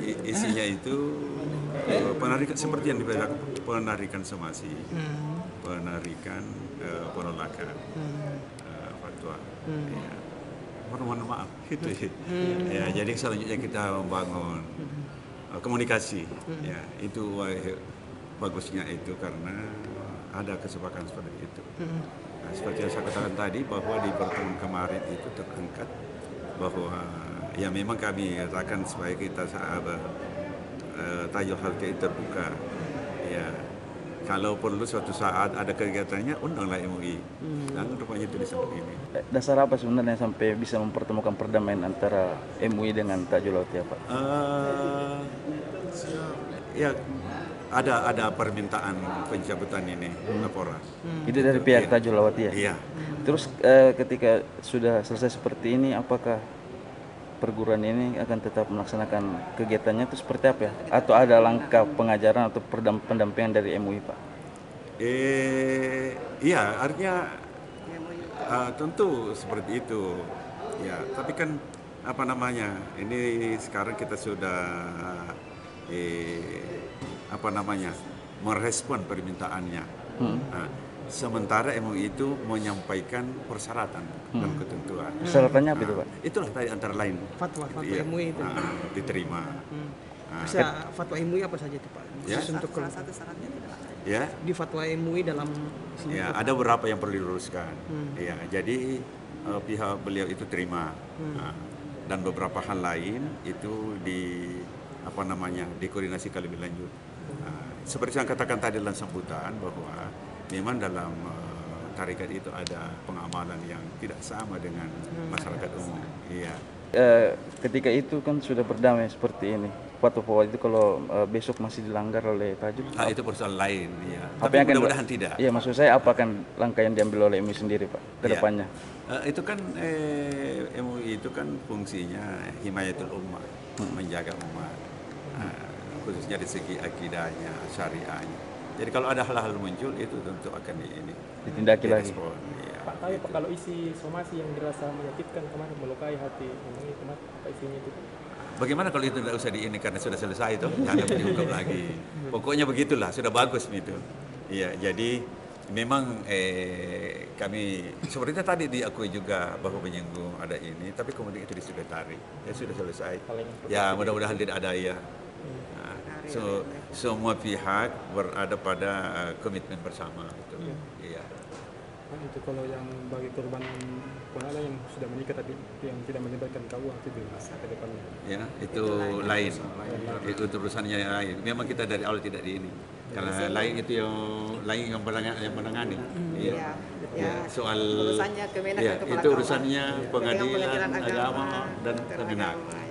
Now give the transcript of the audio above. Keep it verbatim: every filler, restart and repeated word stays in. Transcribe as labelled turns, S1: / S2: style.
S1: I- isinya itu eh, penarikan seperti yang dibilang, penarikan somasi, penarikan eh, penolakan eh, fatwa. Ya. Mohon maaf itu ya. Ya, jadi selanjutnya kita membangun eh, komunikasi. Ya, itu eh, bagusnya itu karena ada kesepakatan seperti itu. Nah, seperti yang saya katakan tadi bahwa di pertemuan kemarin itu terangkat bahwa ya memang kami katakan supaya kita sahabat uh, tajul halki terbuka. Ya, kalau perlu suatu saat ada kegiatannya undanglah M U I. Dan rupanya itu disebut ini.
S2: Dasar apa sebenarnya sampai bisa mempertemukan perdamaian antara M U I dengan Tajul Laut ya Pak?
S1: Uh, ya ada ada permintaan pencabutan ini laporan.
S2: Itu dari pihak Tajul Laut ya?
S1: Iya.
S2: Terus eh, ketika sudah selesai seperti ini, apakah perguruan ini akan tetap melaksanakan kegiatannya itu seperti apa ya? Atau ada langkah pengajaran atau perdam- pendampingan dari M U I Pak?
S1: Eh, iya, artinya uh, tentu seperti itu. Ya, tapi kan apa namanya? Ini sekarang kita sudah eh, apa namanya? Merespon permintaannya.
S2: Hmm.
S1: Nah, sementara M U I itu menyampaikan persyaratan dan ketentuan.
S2: Persyaratannya apa itu
S1: Nah,
S2: Pak?
S1: itulah tadi antara lain
S3: Fatwa, fatwa
S1: iya,
S3: M U I itu.
S1: nah, diterima.
S3: Hmm.
S1: Nah,
S3: Bisa fatwa M U I apa saja itu Pak?
S1: Ya.
S3: Khusus untuk
S4: Salah satu syaratnya tidak ada.
S1: ya,
S3: di fatwa M U I dalam sini
S1: ya
S3: apa?
S1: ada beberapa yang perlu diluruskan.
S3: Hmm.
S1: Ya, jadi uh, pihak beliau itu terima.
S3: Hmm.
S1: Nah, dan beberapa hal lain itu di apa namanya dikoordinasikan lebih lanjut. Nah, seperti yang katakan tadi dalam sambutan bahwa memang dalam uh, tarikat itu ada pengamalan yang tidak sama dengan masyarakat umum. Iya.
S2: Eh, ketika itu kan sudah berdamai seperti ini. Fatwa-fatwa itu kalau eh, besok masih dilanggar oleh Tajul,
S1: Nah, itu persoalan lain. Ya.
S2: apa
S1: Tapi
S2: yang akan
S1: mudah-mudahan tidak.
S2: Iya, maksud saya apa akan langkah yang diambil oleh M U I sendiri Pak ke
S1: Ya.
S2: depannya?
S1: Uh, itu kan eh, M U I itu kan fungsinya himayatul ummah, menjaga umat, uh, khususnya di segi akidahnya, syariahnya. Jadi kalau ada hal-hal muncul itu tentu akan di ini
S2: Ditindaki lagi.
S1: direspon, ya.
S5: Pak tahu Pak kalau isi somasi yang dirasa menyakitkan kemarin melukai hati memang itu Mas, apa isinya itu?
S1: Bagaimana kalau itu tidak usah di ini karena sudah selesai itu, jangan diungkap lagi. Pokoknya begitulah, sudah bagus itu. Iya, jadi memang eh, kami sepertinya tadi diakui juga bahwa menyinggung ada ini, tapi kemudian itu sudah tarik, ya sudah selesai. Ya mudah-mudahan tidak ada ya. Nah, so, semua pihak berada pada uh, komitmen bersama itu. Iya.
S5: Nah, itu kalau yang bagi korban penala yang sudah menikah tapi yang tidak melibatkan K U A itu bisa ke depannya.
S1: Ya, itu lain. Itu urusannya lain. Memang kita dari awal tidak di ini. Karena lain itu yang lain yang menangani. Yang menangani. Iya.
S4: Ya,
S1: Ya,
S4: ya,
S1: soal
S4: urusannya Kemenak
S1: ya,
S4: dan Kepala
S1: itu
S4: K U A.
S1: urusannya
S4: Dengan
S1: pengadilan
S4: pengadilan
S1: agama
S4: agama
S1: dan
S4: dan
S1: Kemenak.
S4: agama.